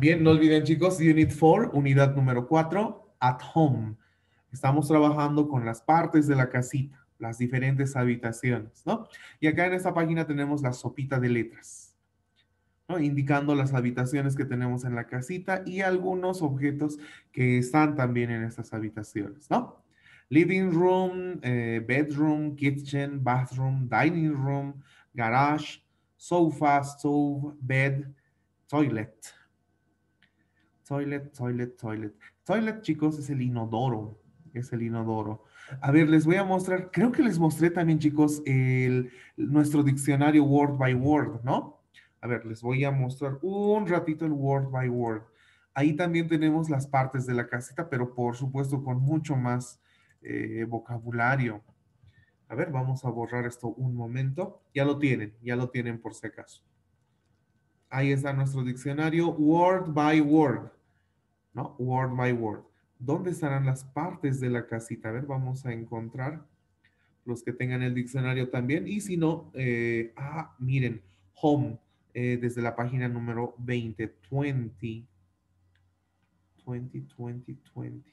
Bien, no olviden chicos, Unit 4, unidad número 4, at home. Estamos trabajando con las partes de la casita, las diferentes habitaciones, ¿no? Y acá en esta página tenemos la sopita de letras, ¿no? Indicando las habitaciones que tenemos en la casita y algunos objetos que están también en estas habitaciones, ¿no? Living room, bedroom, kitchen, bathroom, dining room, garage, sofa, stove, bed, toilet. Toilet, toilet, toilet. Toilet, chicos, es el inodoro. Es el inodoro. A ver, les voy a mostrar, creo que les mostré también, chicos, nuestro diccionario Word by Word, ¿no? A ver, les voy a mostrar un ratito el Word by Word. Ahí también tenemos las partes de la casita, pero por supuesto con mucho más vocabulario. A ver, vamos a borrar esto un momento. Ya lo tienen por si acaso. Ahí está nuestro diccionario Word by Word. ¿No? Word by word. ¿Dónde estarán las partes de la casita? A ver, vamos a encontrar los que tengan el diccionario también. Y si no, miren, home, desde la página número 20, 20, 20, 20, 20.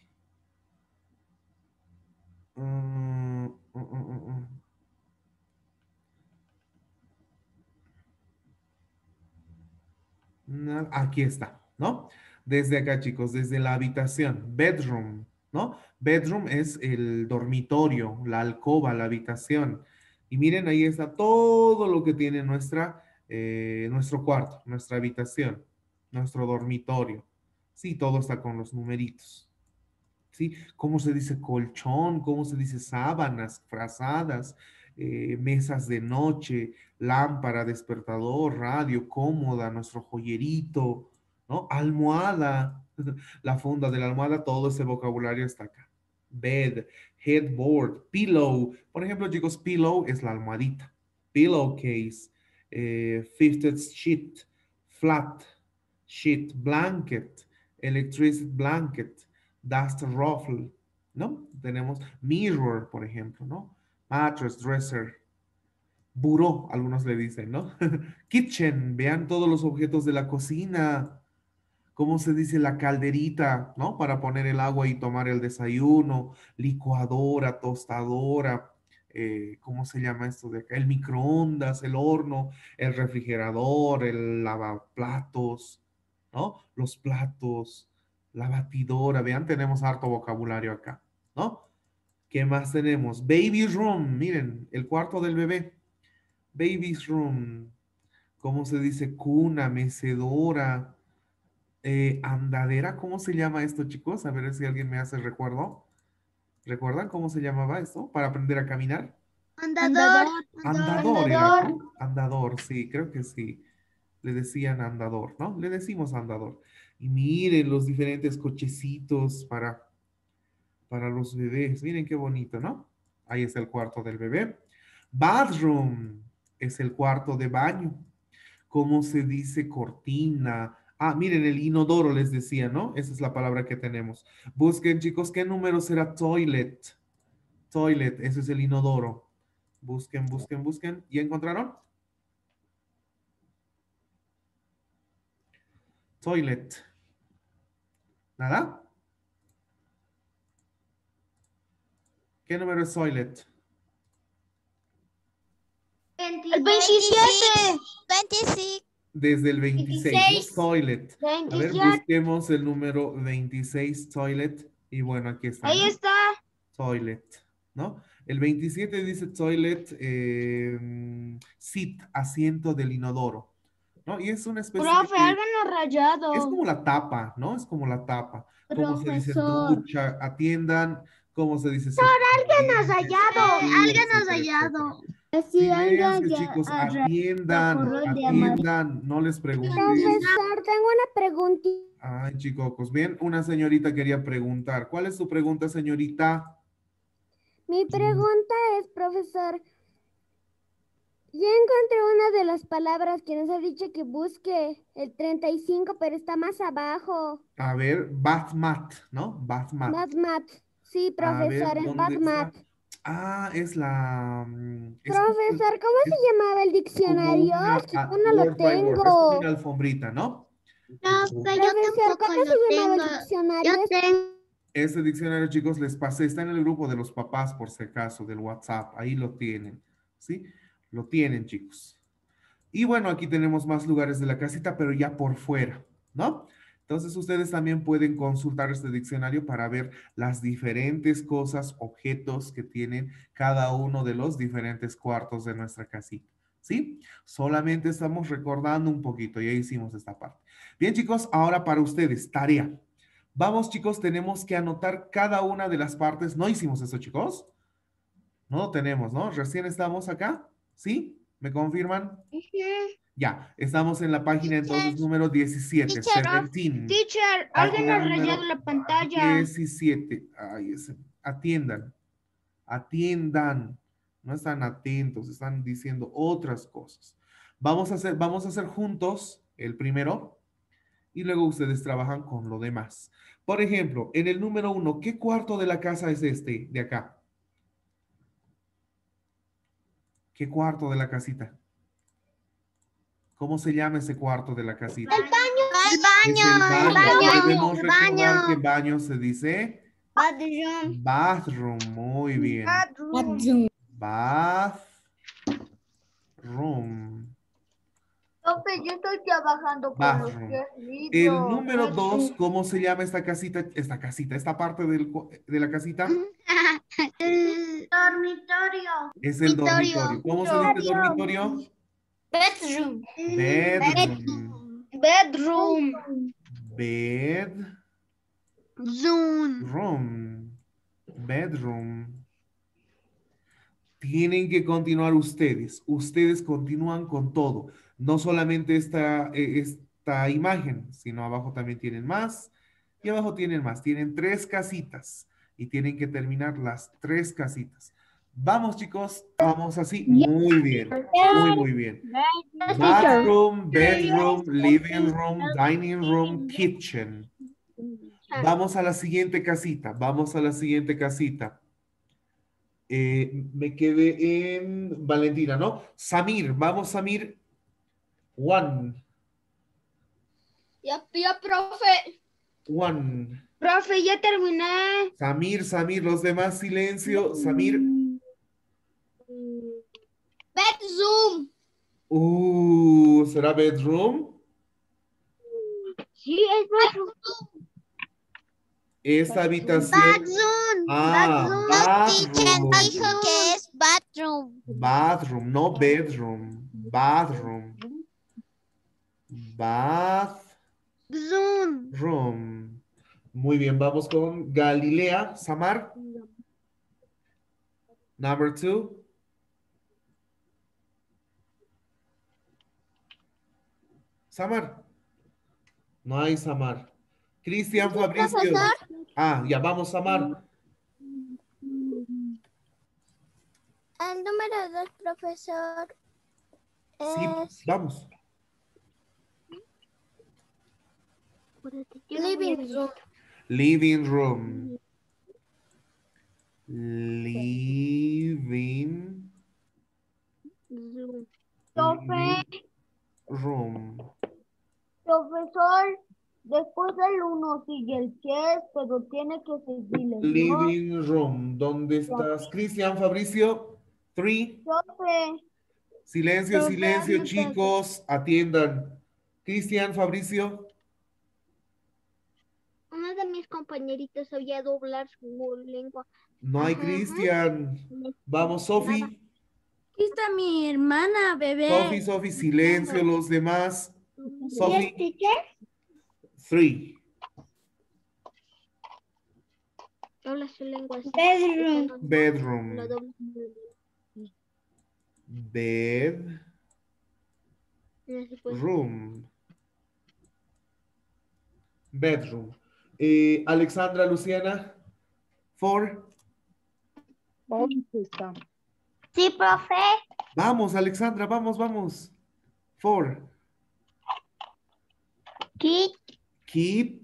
Aquí está, ¿no? Desde acá, chicos, desde la habitación, bedroom, ¿no? Bedroom es el dormitorio, la alcoba, la habitación. Y miren, ahí está todo lo que tiene nuestro cuarto, nuestra habitación, nuestro dormitorio. Sí, todo está con los numeritos. ¿Sí? ¿Cómo se dice colchón? ¿Cómo se dice sábanas, frazadas, mesas de noche, lámpara, despertador, radio, cómoda, nuestro joyerito, ¿no? Almohada, la funda de la almohada, todo ese vocabulario está acá. Bed, headboard, pillow. Por ejemplo, chicos, pillow es la almohadita. Pillowcase, fifted sheet, flat sheet, blanket, electric blanket, dust ruffle, ¿no? Tenemos mirror, por ejemplo, ¿no? Mattress, dresser, buró, algunos le dicen, ¿no? Kitchen, vean todos los objetos de la cocina. ¿Cómo se dice la calderita, ¿no? Para poner el agua y tomar el desayuno, licuadora, tostadora, ¿cómo se llama esto de acá? El microondas, el horno, el refrigerador, el lavaplatos, ¿no? Los platos, la batidora, vean, tenemos harto vocabulario acá, ¿no? ¿Qué más tenemos? Baby room, miren, el cuarto del bebé. Baby's room, ¿cómo se dice? Cuna, mecedora, andadera, ¿cómo se llama esto, chicos? A ver si alguien me hace recuerdo. ¿Recuerdan cómo se llamaba esto para aprender a caminar? Andador, Andador era, andador. ¿no? Andador, sí, creo que sí. Le decían andador, ¿no? Le decimos andador. Y miren los diferentes cochecitos para los bebés. Miren qué bonito, ¿no? Ahí es el cuarto del bebé. Bathroom es el cuarto de baño. ¿Cómo se dice cortina? Miren, el inodoro les decía, ¿no? Esa es la palabra que tenemos. Busquen, chicos, ¿qué número será toilet? Toilet, ese es el inodoro. Busquen, busquen, busquen. ¿Ya encontraron? Toilet. ¿Nada? ¿Qué número es toilet? El 27. 26. Desde el 26, ¿no? 26. Toilet. A ver, 27. busquemos el número 26, toilet. Y bueno, aquí está, Ahí ¿no? está. Toilet, ¿no? El 27 dice toilet, seat, asiento del inodoro, ¿no? Y es una especie Profe, de, háganos es rayado. como la tapa, ¿no? Es como la tapa. ¿Cómo se dice Profesor. ducha, atiendan? ¿Cómo se dice cepillo de Háganos dientes, rayado. shampoo, Háganos etcétera, etcétera? rayado. Así alguien Silencio, ya chicos, atiendan, corrió de amarillo. atiendan, no les pregunten. Profesor, tengo una preguntita. Ay, chicos, bien, una señorita quería preguntar. ¿Cuál es su pregunta, señorita? Mi pregunta es, profesor, ya encontré una de las palabras que nos ha dicho que busque el 35, pero está más abajo. A ver, bathmat, ¿no? Bathmat. Batmat. Sí, A ver, profesor, es ¿dónde está? Batmat. Es la... es Profesor, ¿cómo es se llamaba el como diccionario? una Es que yo no lo word by word, es como una tengo. alfombrita, ¿no? Profe, yo Profesor, tampoco ¿cómo lo se llamaba tengo. el diccionario? Yo tengo. Este diccionario, chicos, les pasé, está en el grupo de los papás, por si acaso, del WhatsApp. Ahí lo tienen, ¿sí? Lo tienen, chicos. Y bueno, aquí tenemos más lugares de la casita, pero ya por fuera, ¿no? Entonces ustedes también pueden consultar este diccionario para ver las diferentes cosas, objetos que tienen cada uno de los diferentes cuartos de nuestra casita, ¿sí? Solamente estamos recordando un poquito, ya hicimos esta parte. Bien, chicos, ahora para ustedes, tarea. Vamos, chicos, tenemos que anotar cada una de las partes. ¿No hicimos eso, chicos? No lo tenemos, ¿no? Recién estamos acá, ¿sí? ¿Me confirman? Ya, estamos en la página entonces número 17, Teacher, 17. teacher, alguien Página ha rayado número la pantalla. 17. Ay, atiendan, atiendan. No están atentos, están diciendo otras cosas. Vamos a hacer juntos el primero y luego ustedes trabajan con lo demás. Por ejemplo, en el número 1, ¿qué cuarto de la casa es este de acá? ¿Qué cuarto de la casita? ¿Cómo se llama ese cuarto de la casita? El baño. Es el baño. baño, Debemos el recordar baño. que baño se dice Bathroom. bathroom. Muy bien. Bathroom. Profe, yo estoy trabajando con los Bathroom. pies El libres. número 2, ¿cómo se llama esta casita? Esta parte de la casita El dormitorio. es el dormitorio. ¿Cómo se dice dormitorio? Bedroom. Bedroom. Bedroom. Bedroom. Zoom. Bedroom. Tienen que continuar ustedes. Ustedes continúan con todo. No solamente esta imagen, sino abajo también tienen más. Y abajo tienen más. Tienen 3 casitas. Y tienen que terminar las 3 casitas. Vamos, chicos. Vamos así. Muy bien. Muy, muy bien. Bathroom, bedroom, living room, dining room, kitchen. Vamos a la siguiente casita. Vamos a la siguiente casita. Me quedé en Valentina, ¿no? Samir, vamos, Samir. One, Ya, profe. one. Profe, ya terminé. Samir, los demás, silencio. Samir. Bedroom. ¿Será bedroom? Sí, es bedroom. Esta habitación. Bathroom. Bathroom. Dijo que es bathroom. Bathroom, no bedroom. Bathroom. Bathroom. Zoom. Muy bien, vamos con Galilea. Samar. Number 2. Samar. No hay Samar. Cristian Fabricio. Ya vamos, Samar. El número 2, profesor. Sí, vamos. Living room. Living room. Living Profe, room. profesor, después del 1 sigue el 10, pero tiene que seguir el 2. Living room. ¿Dónde estás? Cristian Fabricio. 3. Profe, Silencio, Profe, silencio, no te- chicos. Atiendan. Cristian Fabricio. uno de mis compañeritos sabía doblar su lengua. No hay Cristian. Vamos, Sofi. Aquí está mi hermana, bebé. Sofi, silencio, los demás. Sofi. 3. Dobla su lengua. Bedroom. No dobla. Bedroom. No se puede. Bedroom. Alexandra, Luciana. 4. Sí, profe. Vamos, Alexandra, vamos. 4. Kitchen.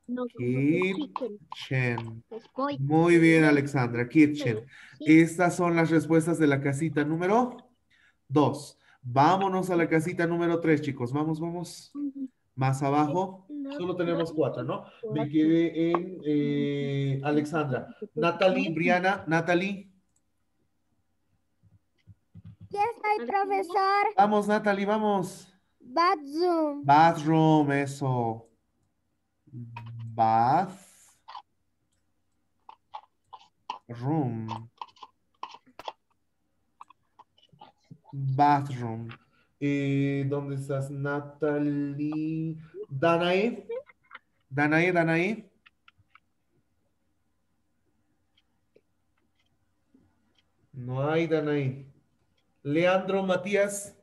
No, Kitchen. estoy. Muy bien, Alexandra. Kitchen. Sí. Estas son las respuestas de la casita número 2. Vámonos a la casita número 3, chicos. Vamos, vamos. Más abajo. Solo tenemos 4, ¿no? Me quedé en Alexandra. Natalie, Briana, Natalie. Ya estoy, profesor. Vamos, Natalie, vamos. Bathroom. Bathroom, eso. Bathroom. Bathroom. ¿Dónde estás, Natalie? Danae. Danae, Danae. No hay Danae. Leandro, Matías.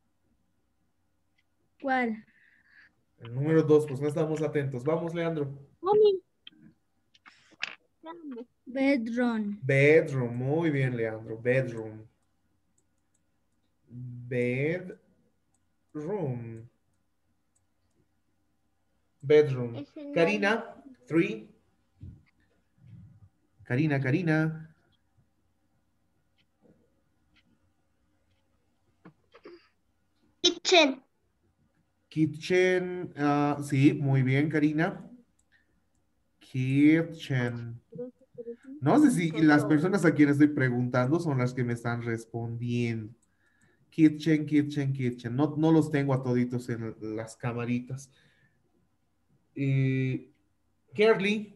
¿Cuál? El número 2, pues no estamos atentos. Vamos, Leandro. Bedroom. Bedroom, muy bien, Leandro. Bedroom. Bedroom. Bedroom. Karina, 3. Karina, Karina. Kitchen. Kitchen. Sí, muy bien, Karina. Kitchen. No sé si las personas a quienes estoy preguntando son las que me están respondiendo. Kitchen, kitchen, kitchen. No, no los tengo a toditos en las camaritas. Kerly.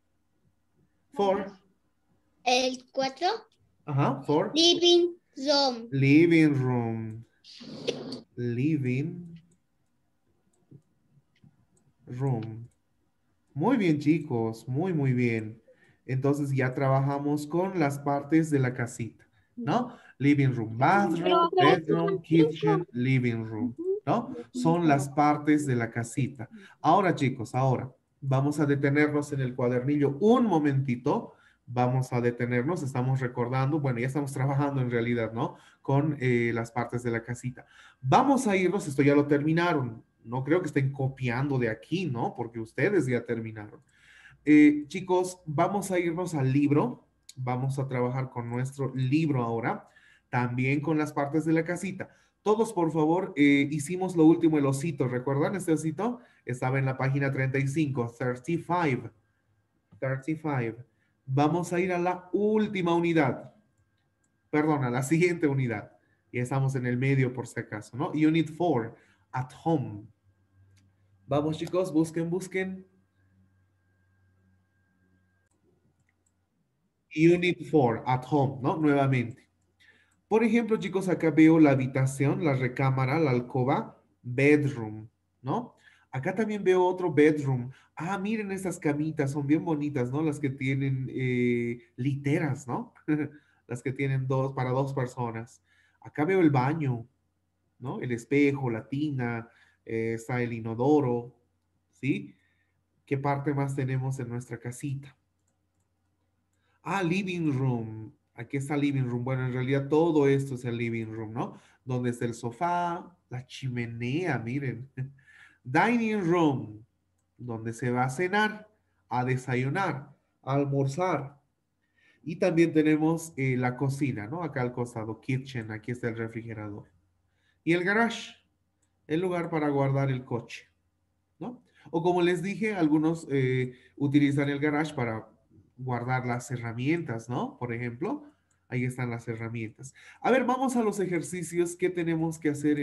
4. El 4. Ajá, 4. Living room. Living room. Living room. Muy bien, chicos. Muy, muy bien. Entonces ya trabajamos con las partes de la casita, ¿no? Living room, bathroom, bedroom, kitchen, living room, ¿no? Son las partes de la casita. Ahora, chicos, ahora vamos a detenernos en el cuadernillo un momentito. Vamos a detenernos, estamos recordando, bueno, ya estamos trabajando en realidad, ¿no? Con las partes de la casita. Vamos a irnos, esto ya lo terminaron. No creo que estén copiando de aquí, ¿no? Porque ustedes ya terminaron. Chicos, vamos a irnos al libro. Vamos a trabajar con nuestro libro ahora. También con las partes de la casita. Todos, por favor, hicimos lo último, el osito. ¿Recuerdan este osito? Estaba en la página 35, 35. 35. Vamos a ir a la última unidad. Perdón, a la siguiente unidad. Ya estamos en el medio por si acaso, ¿no? Unit 4, at home. Vamos, chicos, busquen, busquen. Unit 4, at home, ¿no? Nuevamente. Por ejemplo, chicos, acá veo la habitación, la recámara, la alcoba, bedroom, ¿no? Acá también veo otro bedroom. Ah, miren estas camitas, son bien bonitas, ¿no? Las que tienen literas, ¿no? Las que tienen para dos personas. Acá veo el baño, ¿no? El espejo, la tina, está el inodoro, ¿sí? ¿Qué parte más tenemos en nuestra casita? Ah, living room. Aquí está living room. Bueno, en realidad todo esto es el living room, ¿no? Donde está el sofá, la chimenea, miren. Dining room, donde se va a cenar, a desayunar, a almorzar. Y también tenemos la cocina, ¿no? Acá al costado, kitchen, aquí está el refrigerador. Y el garage, el lugar para guardar el coche, ¿no? O como les dije, algunos utilizan el garage para guardar las herramientas, ¿no? Por ejemplo, ahí están las herramientas. A ver, vamos a los ejercicios que tenemos que hacer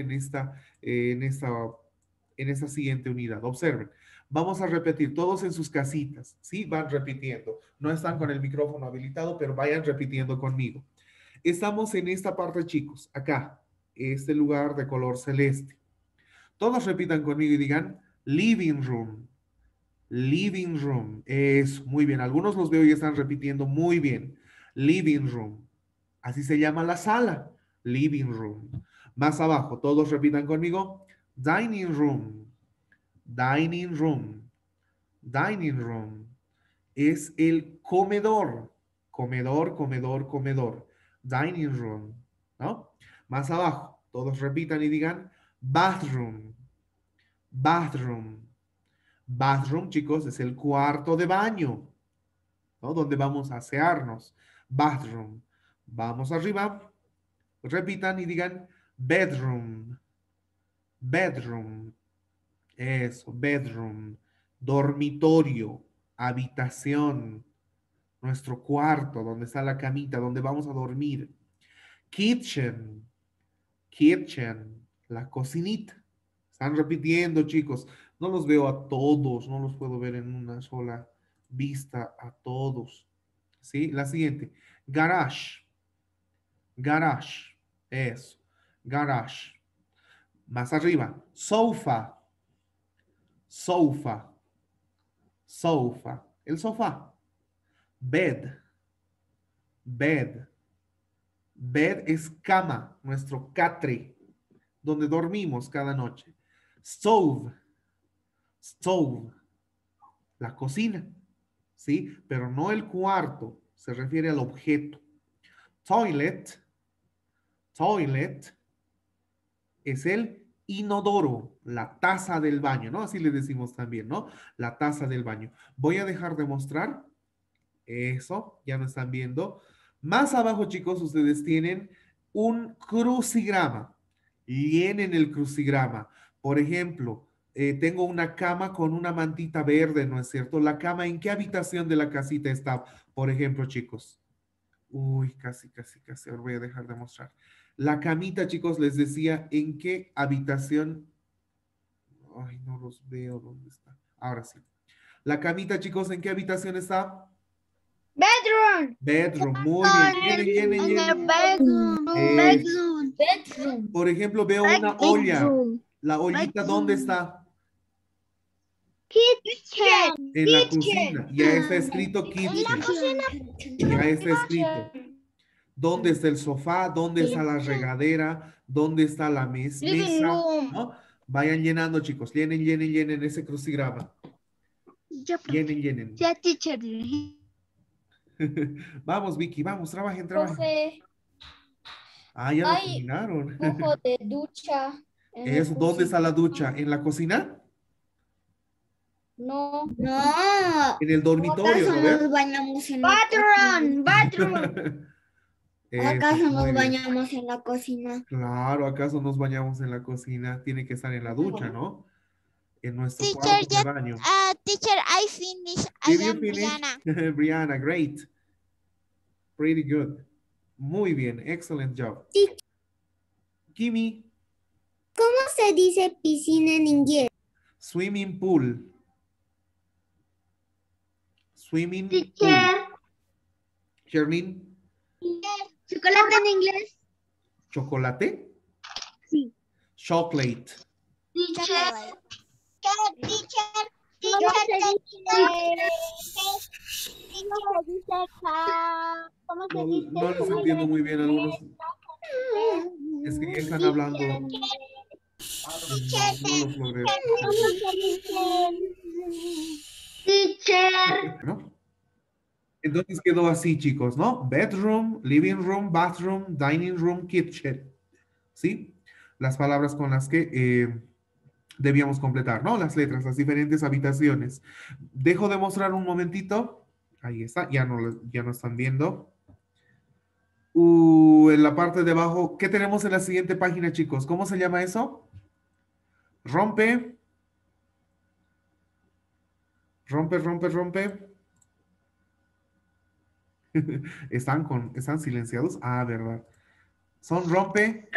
en esta siguiente unidad. Observen, vamos a repetir todos en sus casitas, ¿sí? Van repitiendo. No están con el micrófono habilitado, pero vayan repitiendo conmigo. Estamos en esta parte, chicos, acá, este lugar de color celeste. Todos repitan conmigo y digan living room. Living room. Es muy bien. Algunos los veo y están repitiendo muy bien. Living room. Así se llama la sala. Living room. Más abajo, todos repitan conmigo. Dining room. Dining room. Dining room. Es el comedor. Comedor, comedor, comedor. Dining room. ¿No? Más abajo, todos repitan y digan bathroom. Bathroom. Bathroom, chicos, es el cuarto de baño, ¿no? Donde vamos a asearnos. Bathroom. Vamos arriba. Repitan y digan bedroom. Bedroom. Eso, bedroom. Dormitorio. Habitación. Nuestro cuarto, donde está la camita, donde vamos a dormir. Kitchen. Kitchen. La cocinita. Están repitiendo, chicos. No los veo a todos, no los puedo ver en una sola vista a todos. ¿Sí? La siguiente. Garage. Garage. Eso. Garage. Más arriba. Sofa. Sofa. Sofa. El sofá. Bed. Bed. Bed es cama, nuestro catre, donde dormimos cada noche. Stove. Stove. La cocina. ¿Sí? Pero no el cuarto. Se refiere al objeto. Toilet. Toilet es el inodoro, la taza del baño, ¿no? Así le decimos también, ¿no? La taza del baño. Voy a dejar de mostrar. Eso, ya no están viendo. Más abajo, chicos, ustedes tienen un crucigrama. Llenen el crucigrama. Por ejemplo, tengo una cama con una mantita verde, ¿no es cierto? La cama, ¿en qué habitación de la casita está? Por ejemplo, chicos. Uy, casi. Ahora voy a dejar de mostrar. La camita, chicos, les decía, ¿en qué habitación? Ay, no los veo. ¿Dónde está? Ahora sí. La camita, chicos, ¿en qué habitación está? Bedroom. Bedroom, muy bien. Llenen. Bedroom. Por ejemplo, veo una olla. La ollita, ¿dónde está? Kitchen. En la cocina. Ya está escrito kitchen. Ya está escrito. ¿Dónde está el sofá? ¿Dónde está la regadera? ¿Dónde está la mesa? ¿No? Vayan llenando, chicos. Llenen ese crucigrama. Llenen. Ya, teacher. Vamos, Vicky, vamos, trabajen. Profe, Ah, ya lo hay terminaron. dibujo de ducha. en el Eso, ¿dónde está la cocina. ducha? ¿En la cocina? No, No. En el dormitorio, ¿no ves? bañamos en la cocina? Bathroom. Eso, muy bien. bañamos en la cocina? Claro, ¿acaso nos bañamos en la cocina? Tiene que estar en la ducha, ¿no? En nuestro Teacher, cuarto de baño. teacher, I finished. Did I you am finish? Brianna. Brianna, great. Pretty good. Muy bien, excellent job. Kimi, ¿Cómo se dice piscina en inglés? swimming pool. Swimming pool. Teacher. Sherlyn, ¿Chocolate en inglés? ¿chocolate? Sí. Chocolate. Chocolate. ¿Cómo se No, dice? no les entiendo muy bien algunos. Es que ya están hablando. No los logré. Teacher. ¿No? Entonces quedó así, chicos, ¿no? Bedroom, living room, bathroom, dining room, kitchen. ¿Sí? Las palabras con las que debíamos completar, ¿no? Las letras, las diferentes habitaciones. Dejo de mostrar un momentito. Ahí está, ya no están viendo. En la parte de abajo, ¿qué tenemos en la siguiente página, chicos? ¿Cómo se llama eso? Rompe. Rompe. ¿Están silenciados? Ah, verdad. Son rompe.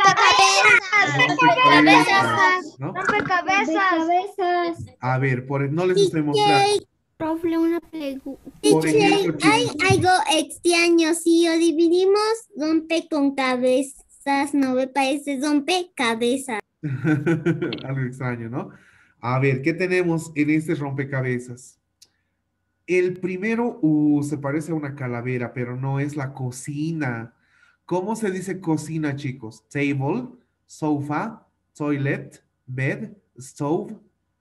Rompecabezas. ¿No? Rompecabezas. A ver, no les estoy mostrando. Profe, una pregunta. Por ejemplo, Hay chicos, algo extraño. Si lo dividimos rompe con cabezas, no me parece rompecabezas. algo extraño, ¿no? A ver, ¿qué tenemos en este rompecabezas? El primero, se parece a una calavera, pero no es la cocina. ¿Cómo se dice cocina, chicos? Table, sofa, toilet, bed, stove.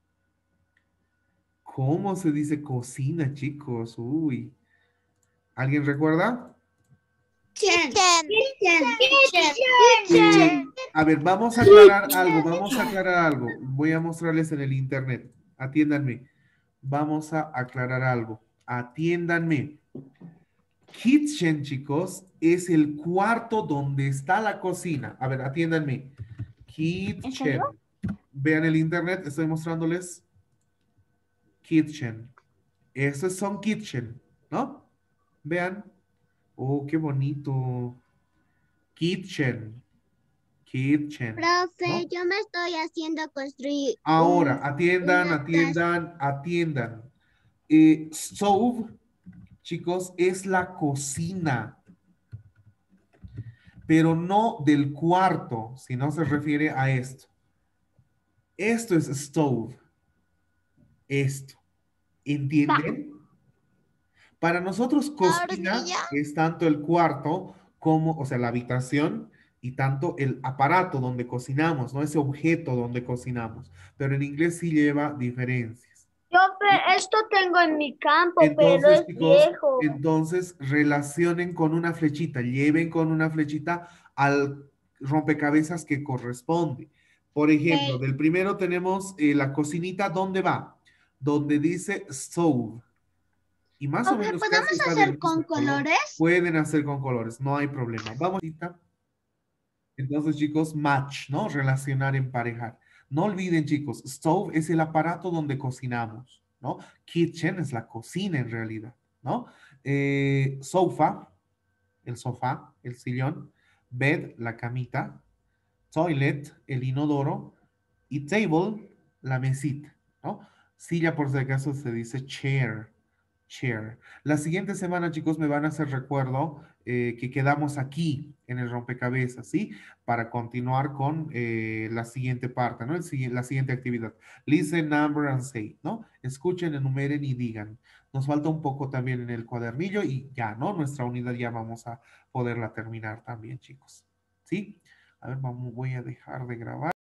¿Cómo se dice cocina, chicos? Uy. ¿Alguien recuerda? Kitchen. A ver, vamos a aclarar algo. Voy a mostrarles en el internet. atiéndanme. Vamos a aclarar algo. Atiéndanme. Kitchen, chicos, es el cuarto donde está la cocina. A ver, atiéndanme. Kitchen. Vean el internet, estoy mostrándoles. Kitchen. Estos son kitchen, ¿no? Vean. Oh, qué bonito. Kitchen. Kitchen. Profe, ¿no? yo me estoy haciendo construir Ahora, atiendan, una atiendan, atiendan. Stove, chicos, es la cocina, pero no del cuarto, sino se refiere a esto. Esto es stove. Esto. ¿Entienden? Para nosotros cocina hornilla. es tanto el cuarto como, o sea, la habitación y tanto el aparato donde cocinamos, ¿no? Ese objeto donde cocinamos. Pero en inglés sí lleva diferencias. Esto tengo en mi campo, Entonces, chicos, entonces relacionen con una flechita, lleven con una flechita al rompecabezas que corresponde. Por ejemplo, del primero tenemos la cocinita, ¿dónde va? Donde dice stove. Y más o menos casi está del mismo color. Pueden hacer con colores, no hay problema. Vamos, ahorita. Entonces, chicos, match, ¿no? Relacionar, emparejar. No olviden, chicos, stove es el aparato donde cocinamos, ¿no? Kitchen es la cocina en realidad, ¿no? Sofa, el sofá, el sillón. Bed, la camita. Toilet, el inodoro. Y table, la mesita, ¿no? Silla, por si acaso, se dice chair. Chair. La siguiente semana, chicos, me van a hacer recuerdo que quedamos aquí en el rompecabezas, ¿sí? Para continuar con la siguiente parte, ¿no? La siguiente actividad. Listen, number and say, ¿no? Escuchen, enumeren y digan. Nos falta un poco también en el cuadernillo y ya, ¿no? Nuestra unidad ya vamos a poderla terminar también, chicos. ¿Sí? A ver, voy a dejar de grabar.